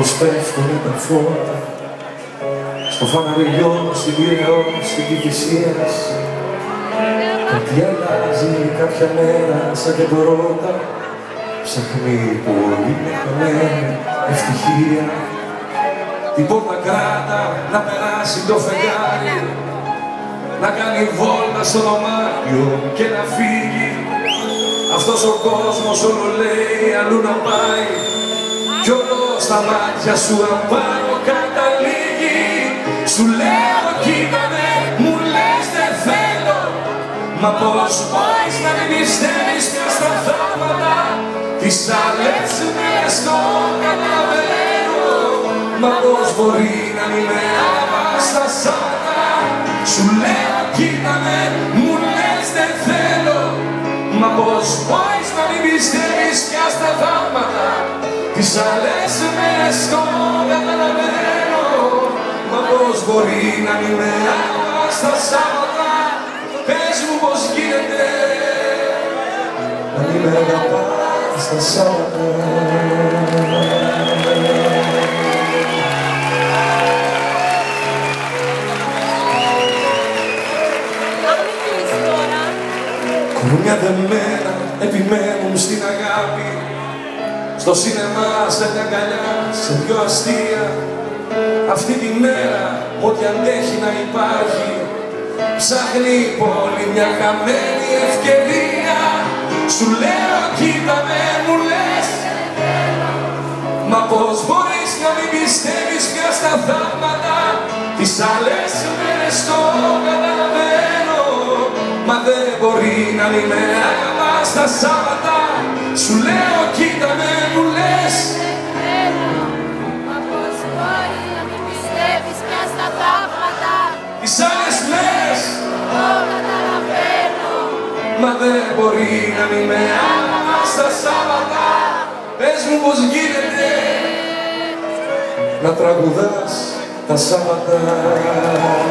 πως πέφτουνε τα φώτα στο φαναριό, στην Πειραιώ, στην Κηφισίας. Κάτι αλλάζει κάποια μέρα σαν και πρώτα, ψάχνει πολύ μια χαμένη ευτυχία. Την πόρτα κράτα να περάσει το φεγγάρι, να κάνει βόλτα στο δωμάτιο και να φύγει. Αυτός ο κόσμος όλο λέει αλλού να πάει, κι όλο στα μάτια σου απάνω καταλήγει. Σου λέω κοίτα με, μου λες δεν θέλω, μα πώς μπορείς να μην πιστεύεις πια στα θαύματα? Τις άλλες μέρες το καταλαβαίνω, μα πώς μπορεί να μην με αγαπάς στα Σάββατα? Σου λέω κοίτα με, μου λες δεν θέλω, μα πώς μπορείς να μην πιστεύεις πια στα θαύματα? Τις άλλες μέρες το καταλαβαίνω, μα πώς μπορεί να μην με αγαπάς στα Σάββατα? Πες μου πώς γίνεται να μην με αγαπάς στα Σάββατα. Κορμιά δεμένα επιμένουν στην αγάπη, στο σινεμά, σε μια αγκαλιά, σε δυο αστεία. Αυτή τη μέρα, ό,τι αντέχει να υπάρχει, ψάχνει η πόλη μια χαμένη ευκαιρία. Σου λέω κοίτα με, μου λες, μα πώς μπορείς να μην πιστεύεις πια στα θαύματα? Τις άλλες μέρες το καταλαβαίνω, μα δεν μπορεί να μην με αγαπάς στα Σάββατα. Σου λέω κοίτα με, μου λες, μα πώς μπορεί να μην πιστεύεις πια στα θαύματα? τις άλλες μέρες το καταλαβαίνω, μα δεν μπορεί να μην με αγαπάς στα Σάββατα. Πες μου πως γίνεται να τραγουδάς τα Σάββατα.